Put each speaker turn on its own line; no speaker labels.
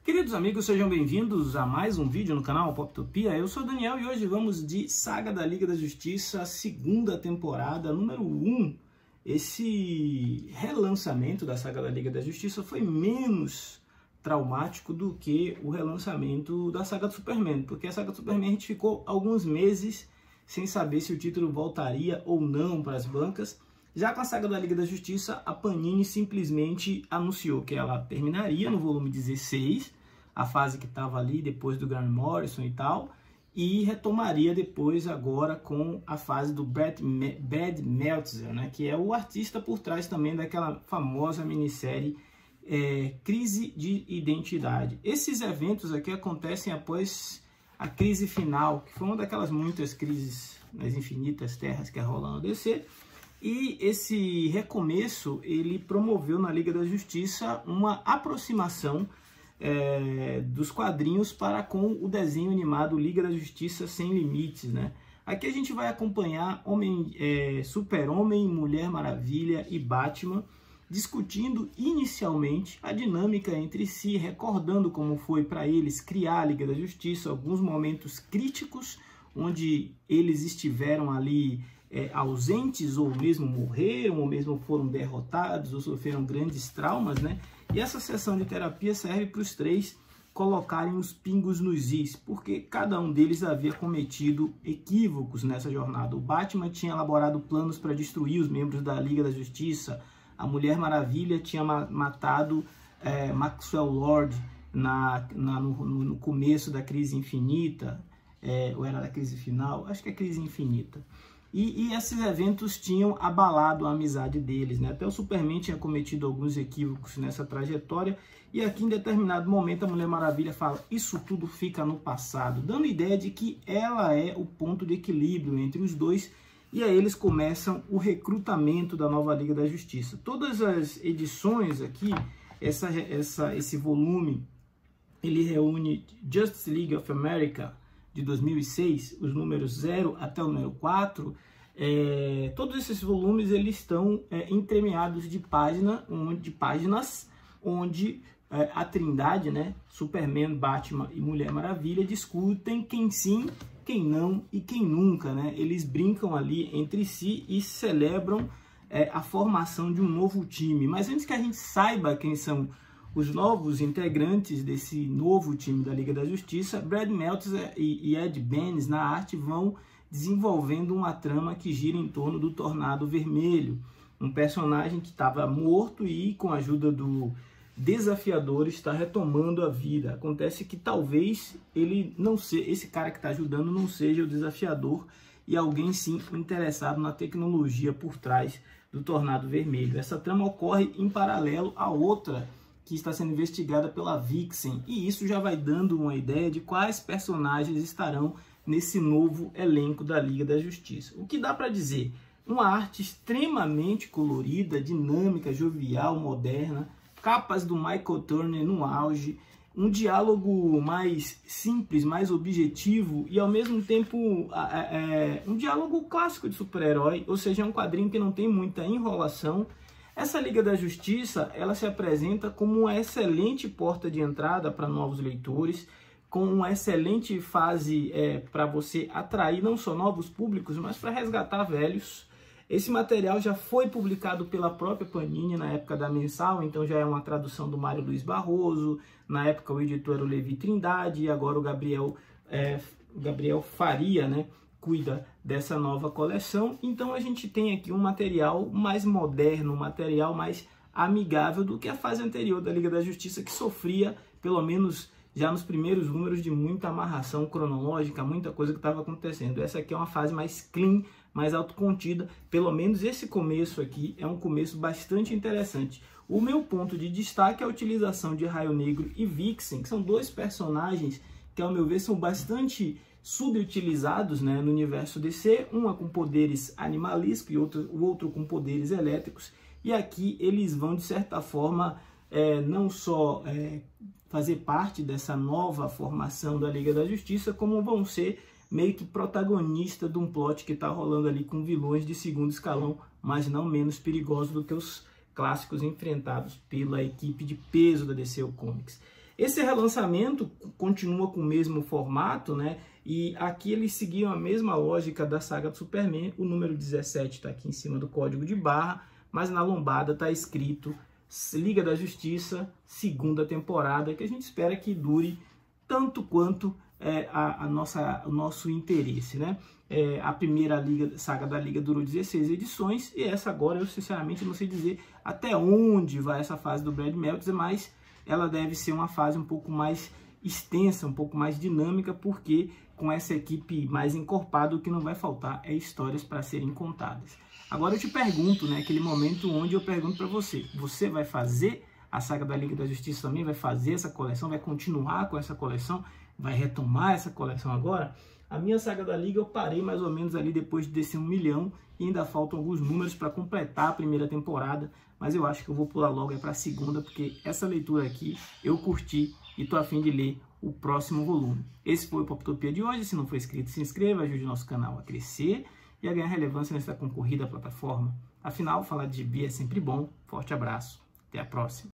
Queridos amigos, sejam bem-vindos a mais um vídeo no canal Poptopia. Eu sou o Daniel e hoje vamos de Saga da Liga da Justiça, segunda temporada, número 1. Esse relançamento da Saga da Liga da Justiça foi menos traumático do que o relançamento da Saga do Superman, porque a Saga do Superman a gente ficou alguns meses sem saber se o título voltaria ou não para as bancas. Já com a Saga da Liga da Justiça, a Panini simplesmente anunciou que ela terminaria no volume 16, a fase que estava ali depois do Grant Morrison e tal, e retomaria depois agora com a fase do Brad Meltzer, né, que é o artista por trás também daquela famosa minissérie Crise de Identidade. Esses eventos aqui acontecem após a crise final, que foi uma daquelas muitas crises nas infinitas terras que rolam no DC. E esse recomeço, ele promoveu na Liga da Justiça uma aproximação dos quadrinhos para com o desenho animado Liga da Justiça Sem Limites, né? Aqui a gente vai acompanhar Super-Homem, Mulher Maravilha e Batman discutindo inicialmente a dinâmica entre si, recordando como foi para eles criar a Liga da Justiça, alguns momentos críticos onde eles estiveram ali ausentes, ou mesmo morreram, ou mesmo foram derrotados, ou sofreram grandes traumas, né? E essa sessão de terapia serve para os três colocarem os pingos nos is, porque cada um deles havia cometido equívocos nessa jornada. O Batman tinha elaborado planos para destruir os membros da Liga da Justiça, a Mulher Maravilha tinha matado Maxwell Lord no começo da Crise Infinita, ou era da Crise Final? Acho que é Crise Infinita. E esses eventos tinham abalado a amizade deles, né? Até o Superman tinha cometido alguns equívocos nessa trajetória, e aqui em determinado momento a Mulher Maravilha fala: isso tudo fica no passado, dando ideia de que ela é o ponto de equilíbrio entre os dois, e aí eles começam o recrutamento da nova Liga da Justiça. Todas as edições aqui, esse volume, ele reúne Justice League of America de 2006, os números 0 até o número 4, todos esses volumes eles estão entremeados de páginas onde a trindade, né, Superman, Batman e Mulher Maravilha, discutem quem sim, quem não e quem nunca, né? Eles brincam ali entre si e celebram a formação de um novo time. Mas antes que a gente saiba quem são os novos integrantes desse novo time da Liga da Justiça, Brad Meltzer e Ed Benes na arte vão desenvolvendo uma trama que gira em torno do Tornado Vermelho, um personagem que estava morto e, com a ajuda do Desafiador, está retomando a vida. Acontece que talvez ele não seja, esse cara que está ajudando não seja o Desafiador, e alguém sim interessado na tecnologia por trás do Tornado Vermelho. Essa trama ocorre em paralelo a outra que está sendo investigada pela Vixen, e isso já vai dando uma ideia de quais personagens estarão nesse novo elenco da Liga da Justiça. O que dá para dizer? Uma arte extremamente colorida, dinâmica, jovial, moderna, capas do Michael Turner no auge, um diálogo mais simples, mais objetivo e ao mesmo tempo um diálogo clássico de super-herói, ou seja, é um quadrinho que não tem muita enrolação. Essa Liga da Justiça, ela se apresenta como uma excelente porta de entrada para novos leitores, com uma excelente fase para você atrair não só novos públicos, mas para resgatar velhos. Esse material já foi publicado pela própria Panini na época da mensal, então já é uma tradução do Mário Luiz Barroso. Na época o editor era o Levi Trindade, e agora o Gabriel Faria, né, cuida dessa nova coleção. Então a gente tem aqui um material mais moderno, um material mais amigável do que a fase anterior da Liga da Justiça, que sofria, pelo menos já nos primeiros números, de muita amarração cronológica, muita coisa que estava acontecendo. Essa aqui é uma fase mais clean, mais autocontida. Pelo menos esse começo aqui é um começo bastante interessante. O meu ponto de destaque é a utilização de Raio Negro e Vixen, que são dois personagens que, ao meu ver, são bastante subutilizados, né, no universo DC, uma com poderes animalescos e o outro com poderes elétricos, e aqui eles vão, de certa forma, não só fazer parte dessa nova formação da Liga da Justiça, como vão ser meio que protagonista de um plot que está rolando ali com vilões de segundo escalão, mas não menos perigosos do que os clássicos enfrentados pela equipe de peso da DC Comics. Esse relançamento continua com o mesmo formato, né? E aqui eles seguiam a mesma lógica da saga do Superman. O número 17 está aqui em cima do código de barra, mas na lombada está escrito Liga da Justiça, segunda temporada, que a gente espera que dure tanto quanto o nosso interesse, né? A primeira saga da Liga durou 16 edições, e essa agora eu sinceramente não sei dizer até onde vai essa fase do Brad Meltzer, mas ela deve ser uma fase um pouco mais extensa, um pouco mais dinâmica, porque com essa equipe mais encorpada, o que não vai faltar é histórias para serem contadas. Agora eu te pergunto, né, aquele momento onde eu pergunto para você, você vai fazer a saga da Liga da Justiça também? Vai fazer essa coleção? Vai continuar com essa coleção? Vai retomar essa coleção agora? A minha saga da Liga eu parei mais ou menos ali depois de descer 1 milhão, e ainda faltam alguns números para completar a primeira temporada, mas eu acho que eu vou pular logo para a segunda, porque essa leitura aqui eu curti e tô a fim de ler o próximo volume. Esse foi o Poptopia de hoje. Se não for inscrito, se inscreva, ajude o nosso canal a crescer e a ganhar relevância nessa concorrida plataforma. Afinal, falar de gibi é sempre bom. Forte abraço, até a próxima.